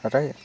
हटा है।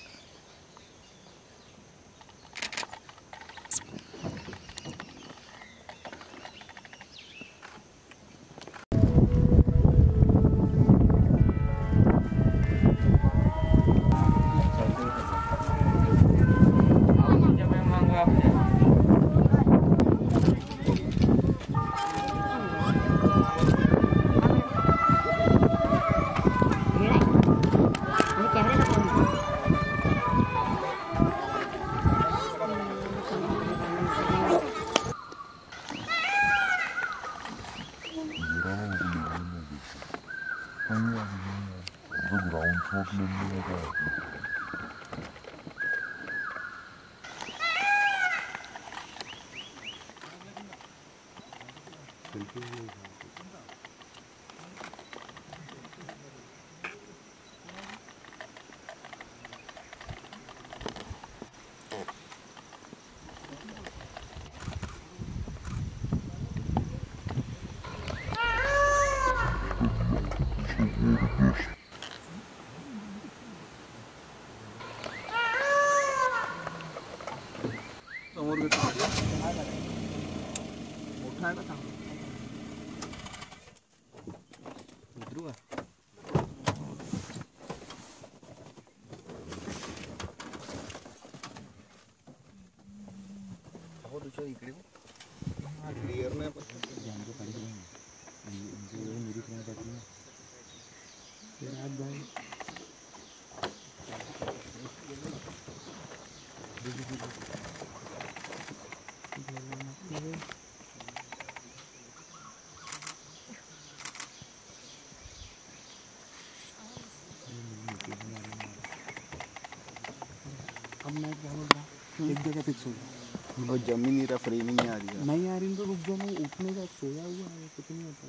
अब मैं क्या बोल रहा, एक जगह फिक्स हो गया। और जमीन ही फ्रेमिंग नहीं आ रही है। नहीं आ रही तो रुक जाओ, मैं उठने का सोया हुआ है, कुछ नहीं होता।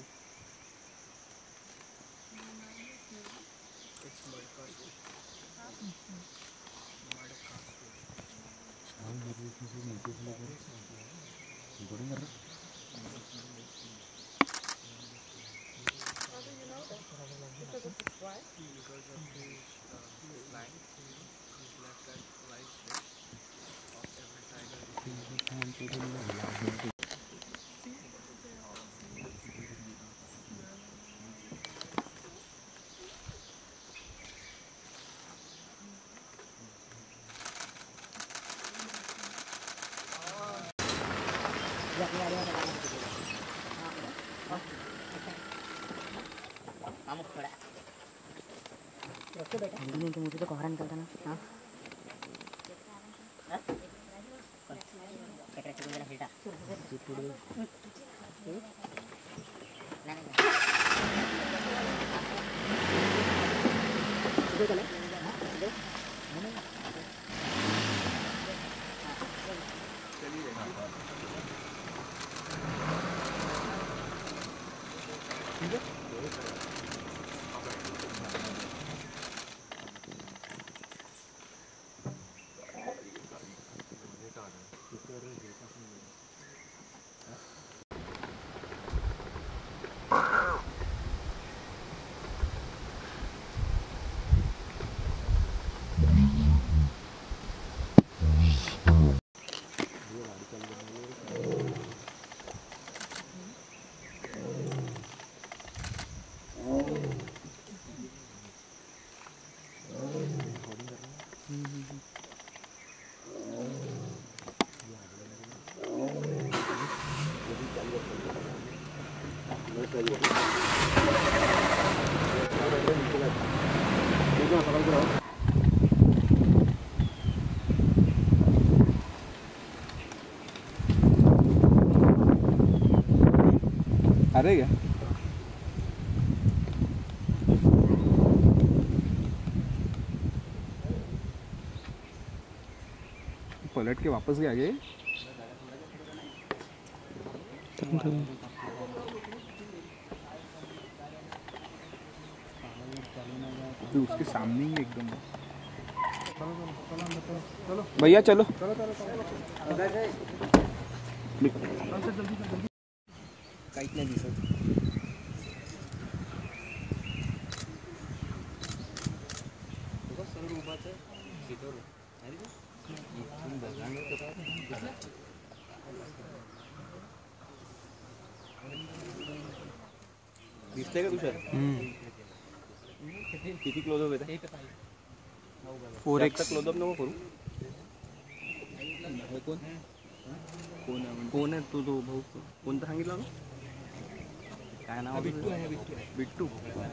तो मुझे तो कोहरा निकलता ना। हाँ अरे क्या पलट के वापस गया आगे। तो उसके सामने ही एकदम। भैया चलो काहीच नाही दिसत। दिसतंय का तुषार? किती क्लोजअप येते? 4x क्लोजअप नको करू. कोण आहे तो भाऊ? कोणता सांगितलं ना? काय नाव? बिट्टू आहे. बिट्टू.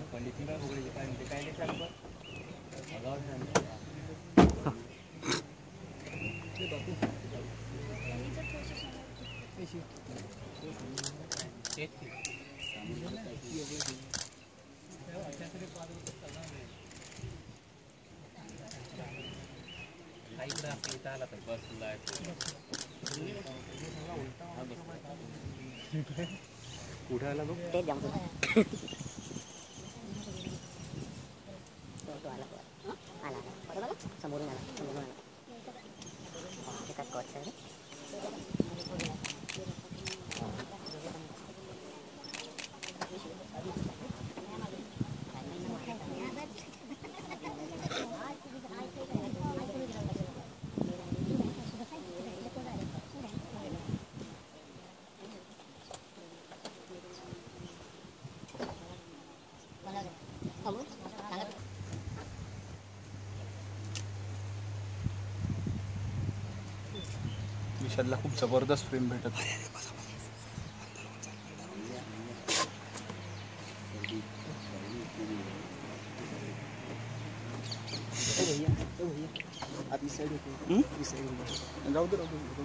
कुठे आला तो? विशालला खूप जबरदस्त फ्रेम भेटत. जाऊ दे.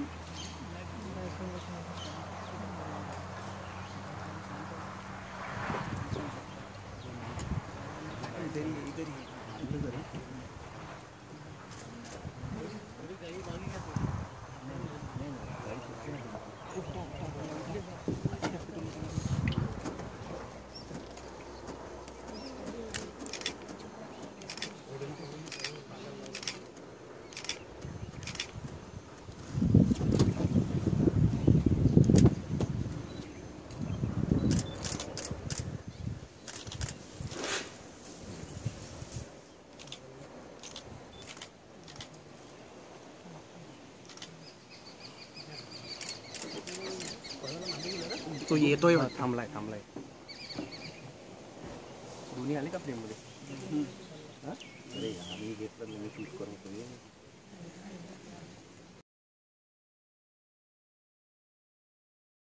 तो येतोय. थांबलाय. दोन्ही आले का फ्रेम मध्ये?